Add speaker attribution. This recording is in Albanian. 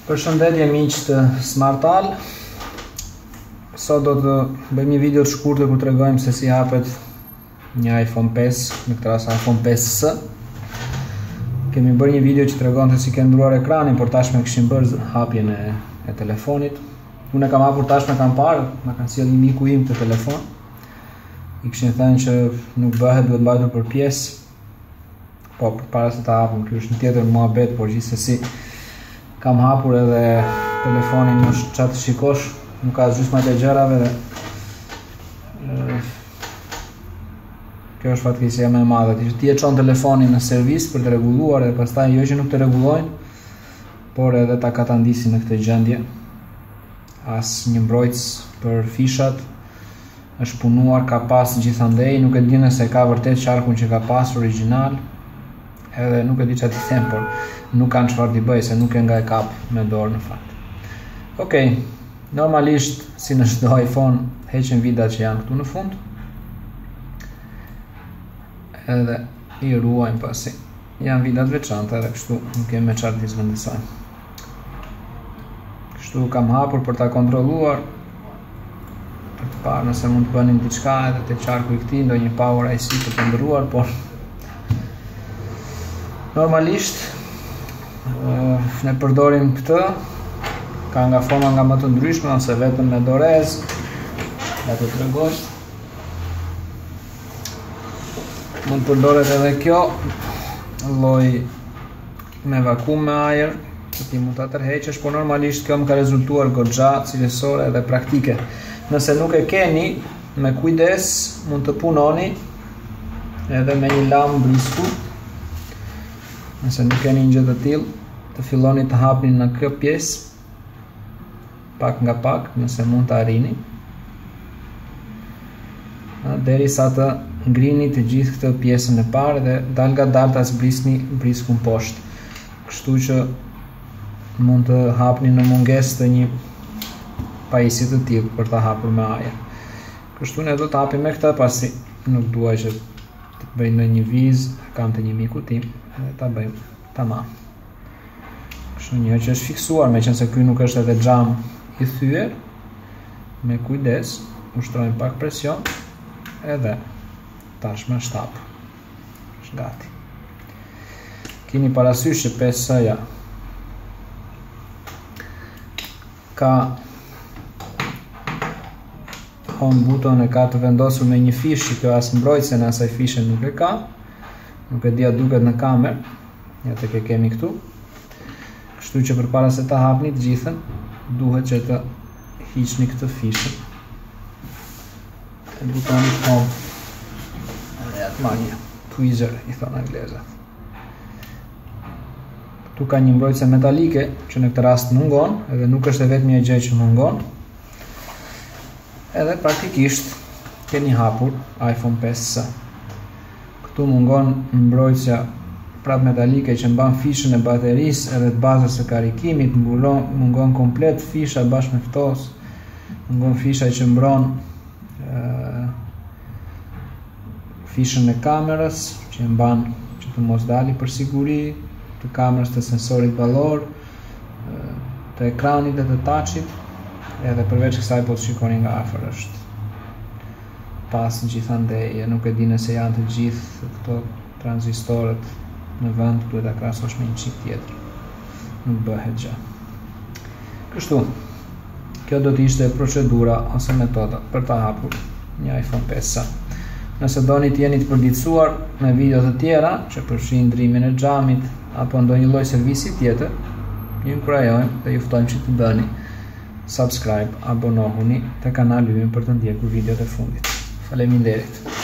Speaker 1: Përshëndetje miq të SmartAll. Sot do të bëjmë një video të shkurtër ku tregojmë se si hapet një iPhone 5, në këtë rast iPhone 5S. Kemi bërë një video që tregon se si ke ndruar ekranin, por tashmë kishim bërë hapjen e telefonit. Unë e kam hapur tashmë, kam parë, ma kanë sjellë një miku im të telefon. I kishin thënë që nuk bëhet, duhet mbajtur për pjesë. Po, para se ta hapim, kjo është një tjetër muhabet, por gjithsesi kam hapur edhe telefonin në çat shikosh, nuk ka gjysmën e gjërave dhe kjo është fatkeqësia më e madhe. Ti e çon telefonin në servis për të rregulluar dhe pastaj jo që nuk të rregullojnë, por edhe ta katandisin në këtë gjendje. As një mbrojtës për fishat është punuar, ka pas gjithandej, nuk e di nëse ka vërtet qarkun që ka pas origjinal. Edhe nuk e di çfarë të them, por nuk kanë çfarë t'i bëj se nuk e nga e kap me dorë në fakt. Okej, normalisht si në çdo iPhone heqen vidat që janë këtu në fund. Edhe i ruajmë pasi janë vidat veçanta edhe kështu nuk kemi me çfarë t'i zvendësojmë. Kështu kam hapur për ta kontrolluar, për të parë nëse mund të bënim diçka edhe te qarku i këtij, ndonjë power IC për të ndëruar, por normalisht ne përdorim këtë, ka nga forma nga më të ndryshme ose vetëm me dorez. Ja të tregoj. Mund përdoret edhe kjo lloj me vakum me ajër, që ti mund ta tërheqësh, por normalisht kjo më ka rezultuar goxha cilësore dhe praktike. Nëse nuk e keni, me kujdes mund të punoni edhe me një lam brisku. Nëse nuk keni një gjë të tillë, të filloni të hapni në kjo pjesë, pak nga pak, nëse mund të arrini, derisa të ngrini të gjithë këtë pjesën e parë dhe dal nga dal ta zbrisni briskun poshtë. Kështu që mund të hapni në mungesë të një pajisje të tillë për ta hapur me ajër. Kështu ne do të hapim me këtë, pasi nuk dua që të bëj ndonjë vizë, kam të një miku tim, edhe ta bëjmë tamam. Kështu një që është fiksuar, meqense ky nuk është edhe xham i thyer, me kujdes ushtrojmë pak presion edhe tashmë është hapur. Është gati. Keni parasysh që 5S-ja ka home button, e ka të vendosur me një fishë, kjo as mbrojtëse në asaj fishe nuk e ka. Nuk e di a duket në kamerë, ja tek e kemi këtu. Kështu që përpara se ta hapni të gjithën, duhet që të hiqni këtë fishë. E butonit home. Edhe atë marrë një tweezer, i thonë anglezët. Këtu ka një mbrojtëse metalike, që në këtë rast mungon, edhe nuk është e vetmja gjë që mungon. Edhe praktikisht keni hapur iPhone 5S. Këtu mungon mbrojtësja prap metalike që mban fishën e baterisë edhe të bazës së karikimit, mungon komplet fisha bashkë me ftos, mungon fisha që mbron fishën e kamerës, që mban që të mos dali për siguri, të kamerës, të sensorit ballor, të ekranit dhe të touchit, edhe përveç kësaj po të shikoni nga afër është pas gjithandej, nuk e di nëse janë të gjithë këto tranzistorët në vend, duhet ta krahasosh me një çik tjetër. Nuk bëhet gjë. Kështu, kjo do të ishte procedura ose metoda për ta hapur një iPhone 5S. Nëse doni të jeni të përditësuar me video të tjera që përfshin ndrimin e xhamit apo ndonjë lloj servisi tjetër, ju inkurajojmë dhe ju ftojmë që të bëni subscribe, abonohuni te kanali ynë për të ndjekur videot e fundit. Faleminderit.